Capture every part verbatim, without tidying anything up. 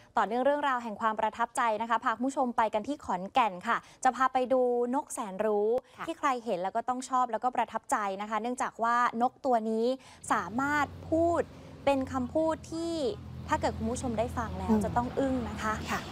ต่อเนื่องเรื่องราวแห่งความประทับใจนะคะพาคุณผู้ชมไปกันที่ขอนแก่นค่ะจะพาไปดูนกแสนรู้ที่ใครเห็นแล้วก็ต้องชอบแล้วก็ประทับใจนะคะเนื่องจากว่านกตัวนี้สามารถพูดเป็นคำพูดที่ถ้าเกิดคุณผู้ชมได้ฟังแล้วจะต้องอึ้งนะคะค่ะ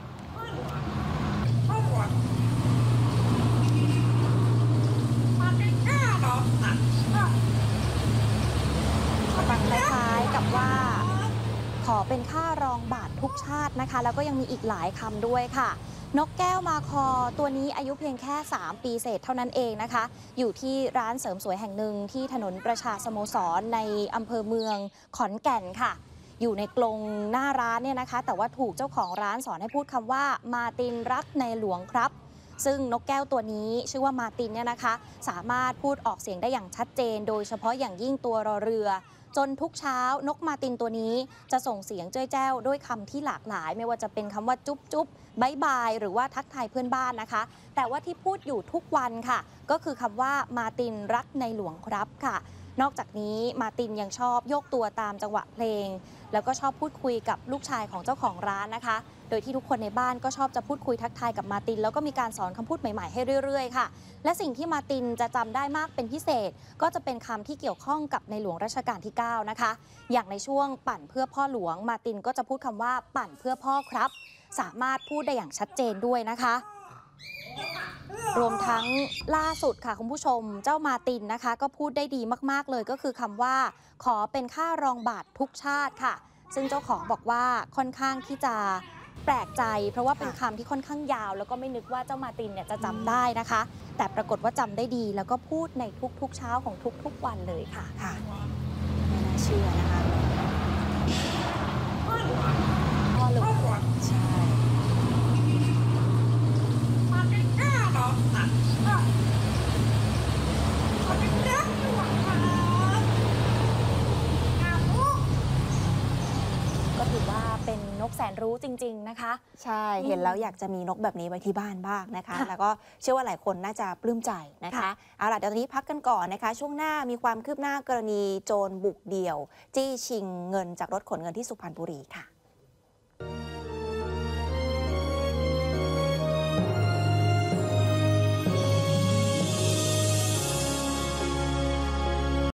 ฟังคล้ายๆกับว่าขอเป็นค่ารองบาททุกชาตินะคะแล้วก็ยังมีอีกหลายคำด้วยค่ะนกแก้วมาคอตัวนี้อายุเพียงแค่สามปีเศษเท่านั้นเองนะคะอยู่ที่ร้านเสริมสวยแห่งหนึ่งที่ถนนประชาสโมสรในอำเภอเมืองขอนแก่นค่ะอยู่ในกรงหน้าร้านเนี่ยนะคะแต่ว่าถูกเจ้าของร้านสอนให้พูดคำว่ามาตินรักในหลวงครับซึ่งนกแก้วตัวนี้ชื่อว่ามาตินเนี่ยนะคะสามารถพูดออกเสียงได้อย่างชัดเจนโดยเฉพาะอย่างยิ่งตัวรอเรือจนทุกเช้านกมาตินตัวนี้จะส่งเสียงเจ้ยแจ้วด้วยคำที่หลากหลายไม่ว่าจะเป็นคำว่าจุ๊บจุ๊บบายบายหรือว่าทักทายเพื่อนบ้านนะคะแต่ว่าที่พูดอยู่ทุกวันค่ะก็คือคำว่ามาตินรักในหลวงครับค่ะนอกจากนี้มาตินยังชอบโยกตัวตามจังหวะเพลงแล้วก็ชอบพูดคุยกับลูกชายของเจ้าของร้านนะคะโดยที่ทุกคนในบ้านก็ชอบจะพูดคุยทักทายกับมาตินแล้วก็มีการสอนคำพูดใหม่ๆให้เรื่อยๆค่ะและสิ่งที่มาตินจะจำได้มากเป็นพิเศษก็จะเป็นคำที่เกี่ยวข้องกับในหลวงรัชกาลที่เก้านะคะอย่างในช่วงปั่นเพื่อพ่อหลวงมาตินก็จะพูดคำว่าปั่นเพื่อพ่อครับสามารถพูดได้อย่างชัดเจนด้วยนะคะรวมทั้งล่าสุดค่ะคุณผู้ชมเจ้ามาตินนะคะก็พูดได้ดีมากๆเลยก็คือคำว่าขอเป็นค่ารองบาททุกชาติค่ะซึ่งเจ้าของบอกว่าค่อนข้างที่จะแปลกใจเพราะว่าเป็นคำที่ค่อนข้างยาวแล้วก็ไม่นึกว่าเจ้ามาตินเนี่ยจะจำได้นะคะแต่ปรากฏว่าจำได้ดีแล้วก็พูดในทุกๆเช้าของทุกๆวันเลยค่ะค่ะไม่น่าเชื่อนะคะพ่อหลวงใช่ก็ถือว่าเป็นนกแสนรู้จริงๆนะคะใช่เห็นแล้วอยากจะมีนกแบบนี้ไว้ที่บ้านบ้างนะคะแล้วก็เชื่อว่าหลายคนน่าจะปลื้มใจนะคะเอาล่ะเดี๋ยวตอนนี้พักกันก่อนนะคะช่วงหน้ามีความคืบหน้ากรณีโจรบุกเดี่ยวจี้ชิงเงินจากรถขนเงินที่สุพรรณบุรีค่ะ